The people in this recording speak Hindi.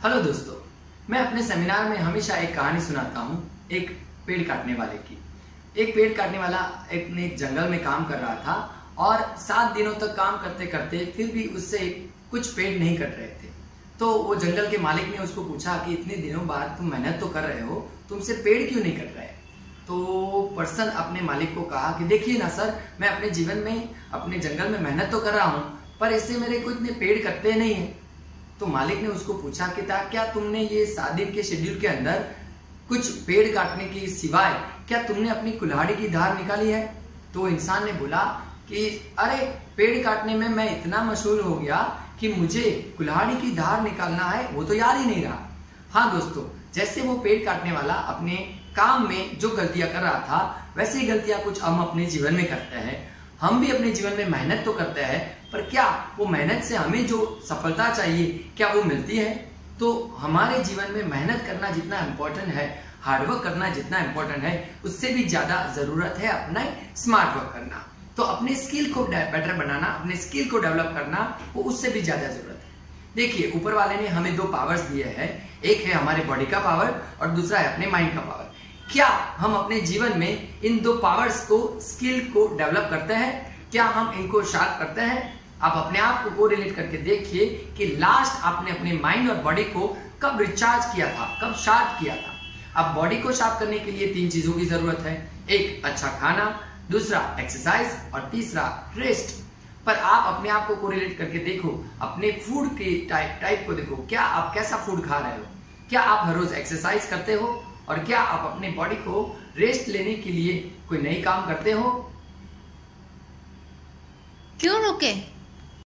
हेलो दोस्तों, मैं अपने सेमिनार में हमेशा एक कहानी सुनाता हूँ एक पेड़ काटने वाले की। एक पेड़ काटने वाला एक जंगल में काम कर रहा था और 7 दिनों तक काम करते करते फिर भी उससे कुछ पेड़ नहीं कट रहे थे। तो वो जंगल के मालिक ने उसको पूछा कि इतने दिनों बाद तुम मेहनत तो कर रहे हो, तुमसे पेड़ क्यों नहीं कट रहे? तो पर्सन अपने मालिक को कहा कि देखिए ना सर, मैं अपने जीवन में अपने जंगल में मेहनत तो कर रहा हूँ, पर इससे मेरे को इतने पेड़ कटते नहीं है। तो मालिक ने उसको पूछा कि क्या तुमने ये 7 दिन के शेड्यूल के अंदर कुछ पेड़ काटने की सिवाय क्या तुमने अपनी कुल्हाड़ी की धार निकाली है? तो इंसान ने बोला कि अरे, पेड़ काटने में मैं इतना मशहूर हो गया कि मुझे कुल्हाड़ी की धार निकालना है वो तो याद ही नहीं रहा। हाँ दोस्तों, जैसे वो पेड़ काटने वाला अपने काम में जो गलतियां कर रहा था, वैसे ही गलतियां कुछ हम अपने जीवन में करते हैं। हम भी अपने जीवन में मेहनत तो करते हैं, पर क्या वो मेहनत से हमें जो सफलता चाहिए क्या वो मिलती है? तो हमारे जीवन में मेहनत करना जितना इम्पोर्टेंट है, हार्डवर्क करना जितना इम्पोर्टेंट है, उससे भी ज्यादा जरूरत है अपना स्मार्ट वर्क करना। तो अपने स्किल को बेटर बनाना, अपने स्किल को डेवलप करना, वो उससे भी ज्यादा जरूरत है। देखिए, ऊपर वाले ने हमें 2 पावर्स दिए हैं, एक है हमारे बॉडी का पावर और दूसरा है अपने माइंड का पावर। क्या हम अपने जीवन में इन 2 पावर्स को, स्किल को डेवलप करते हैं? क्या हम इनको शार्प करते हैं? आप अपने आप को कोरिलेट करके देखिए कि लास्ट आपने अपने माइंड और बॉडी को कब रिचार्ज किया था, कब शार्प किया था। अब बॉडी को शार्प करने के लिए 3 चीजों की जरूरत है, एक अच्छा खाना, दूसरा एक्सरसाइज और तीसरा रेस्ट। पर आप अपने आप को कोरिलेट करके देखो, अपने फूड के टाइप को देखो, क्या आप कैसा फूड खा रहे हो? क्या आप हर रोज एक्सरसाइज करते हो? और क्या आप अपने बॉडी को रेस्ट लेने के लिए कोई नई काम करते हो? क्यों रुके?